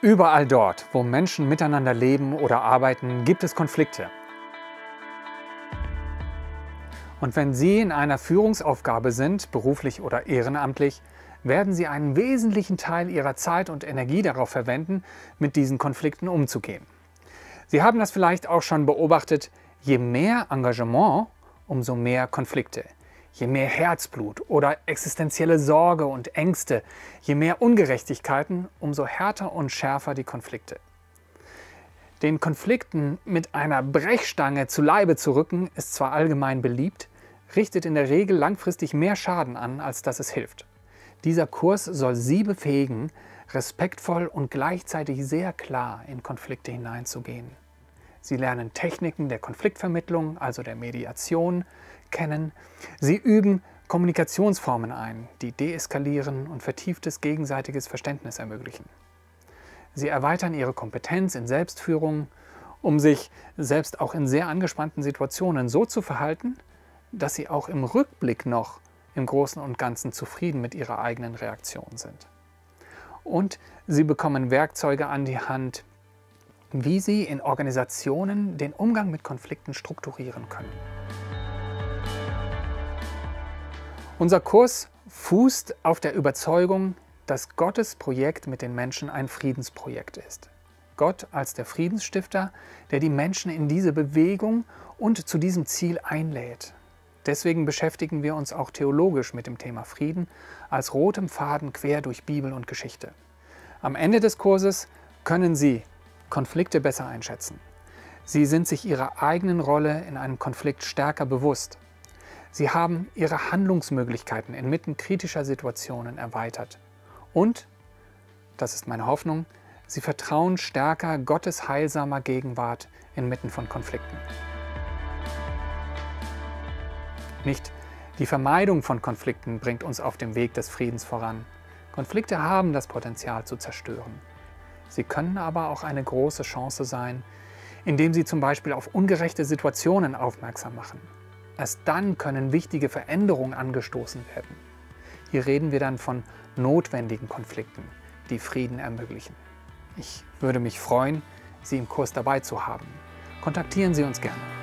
Überall dort, wo Menschen miteinander leben oder arbeiten, gibt es Konflikte. Und wenn Sie in einer Führungsaufgabe sind, beruflich oder ehrenamtlich, werden Sie einen wesentlichen Teil Ihrer Zeit und Energie darauf verwenden, mit diesen Konflikten umzugehen. Sie haben das vielleicht auch schon beobachtet, je mehr Engagement, umso mehr Konflikte. Je mehr Herzblut oder existenzielle Sorge und Ängste, je mehr Ungerechtigkeiten, umso härter und schärfer die Konflikte. Den Konflikten mit einer Brechstange zu Leibe zu rücken, ist zwar allgemein beliebt, richtet in der Regel langfristig mehr Schaden an, als dass es hilft. Dieser Kurs soll Sie befähigen, respektvoll und gleichzeitig sehr klar in Konflikte hineinzugehen. Sie lernen Techniken der Konfliktvermittlung, also der Mediation, kennen. Sie üben Kommunikationsformen ein, die deeskalieren und vertieftes gegenseitiges Verständnis ermöglichen. Sie erweitern ihre Kompetenz in Selbstführung, um sich selbst auch in sehr angespannten Situationen so zu verhalten, dass sie auch im Rückblick noch im Großen und Ganzen zufrieden mit ihrer eigenen Reaktion sind. Und sie bekommen Werkzeuge an die Hand, wie sie in Organisationen den Umgang mit Konflikten strukturieren können. Unser Kurs fußt auf der Überzeugung, dass Gottes Projekt mit den Menschen ein Friedensprojekt ist. Gott als der Friedensstifter, der die Menschen in diese Bewegung und zu diesem Ziel einlädt. Deswegen beschäftigen wir uns auch theologisch mit dem Thema Frieden als rotem Faden quer durch Bibel und Geschichte. Am Ende des Kurses können Sie Konflikte besser einschätzen. Sie sind sich ihrer eigenen Rolle in einem Konflikt stärker bewusst. Sie haben ihre Handlungsmöglichkeiten inmitten kritischer Situationen erweitert. Und, das ist meine Hoffnung, Sie vertrauen stärker Gottes heilsamer Gegenwart inmitten von Konflikten. Nicht die Vermeidung von Konflikten bringt uns auf dem Weg des Friedens voran. Konflikte haben das Potenzial zu zerstören. Sie können aber auch eine große Chance sein, indem sie zum Beispiel auf ungerechte Situationen aufmerksam machen. Erst dann können wichtige Veränderungen angestoßen werden. Hier reden wir dann von notwendigen Konflikten, die Frieden ermöglichen. Ich würde mich freuen, Sie im Kurs dabei zu haben. Kontaktieren Sie uns gerne.